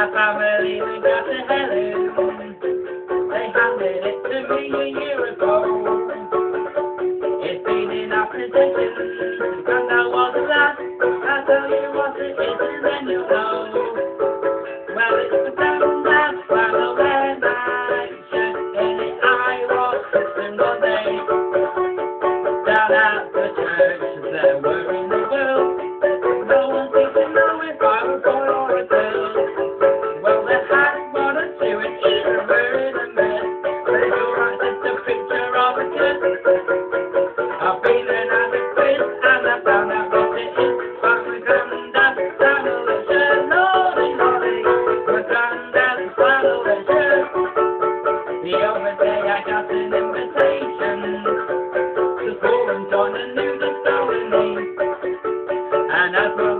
my family, we got a heirloom. They handed it to me a year ago. It's been in our possession since I was a lad. I'll tell you what it is and then you'll know. Well, it's the sound that swallow when I should in it. I was Christian one day. Down at the church there were in the world. No one seemed to know if I was boy or a girl. Well, they had one or two and either were in a mess. But it's alright, just a picture of a kid. I've been an addict quiz and I found out what it is. But my granddad swallowed a shirt, naughty, naughty. My granddad swallowed a shirt. The other day I got an invitation to go and join a new colony. And as